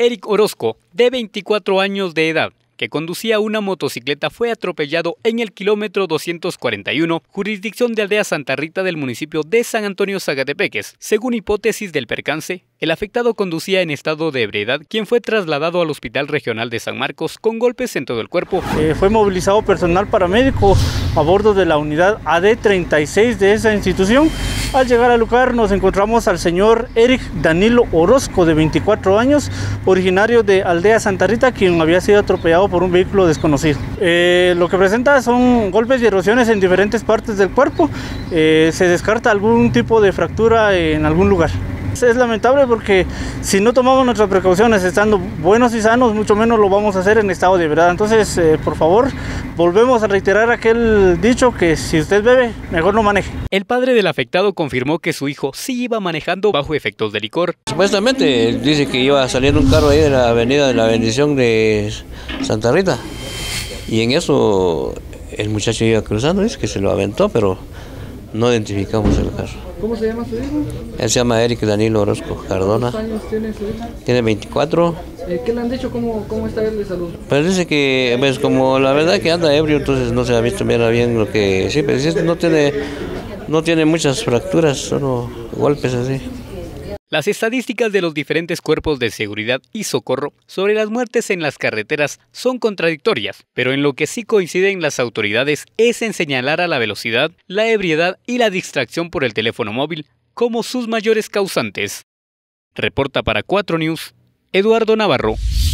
Eric Orozco, de 24 años de edad, que conducía una motocicleta, fue atropellado en el kilómetro 241, jurisdicción de Aldea Santa Rita del municipio de San Antonio Sagatepeques. Según hipótesis del percance, el afectado conducía en estado de ebriedad, quien fue trasladado al Hospital Regional de San Marcos con golpes en todo el cuerpo. Fue movilizado personal paramédico a bordo de la unidad AD36 de esa institución. Al llegar al lugar nos encontramos al señor Eric Danilo Orozco, de 24 años, originario de Aldea Santa Rita, quien había sido atropellado por un vehículo desconocido. Lo que presenta son golpes y erosiones en diferentes partes del cuerpo. Se descarta algún tipo de fractura en algún lugar. Es lamentable porque si no tomamos nuestras precauciones estando buenos y sanos, mucho menos lo vamos a hacer en estado de ebriedad. Entonces, por favor, volvemos a reiterar aquel dicho que si usted bebe, mejor no maneje. El padre del afectado confirmó que su hijo sí iba manejando bajo efectos de licor. Supuestamente dice que iba saliendo un carro ahí de la avenida de la Bendición de Santa Rita, y en eso el muchacho iba cruzando, dice que se lo aventó, pero no identificamos el carro. ¿Cómo se llama su hijo? Él se llama Eric Danilo Orozco Cardona. ¿Cuántos años tiene su hijo? Tiene 24. ¿Qué le han dicho? ¿Cómo está él de salud? Pues dice que, pues como la verdad que anda ebrio, entonces no se ha visto bien lo que... Sí, pero no tiene muchas fracturas, solo golpes así. Las estadísticas de los diferentes cuerpos de seguridad y socorro sobre las muertes en las carreteras son contradictorias, pero en lo que sí coinciden las autoridades es en señalar a la velocidad, la ebriedad y la distracción por el teléfono móvil como sus mayores causantes. Reporta para 4 News, Eduardo Navarro.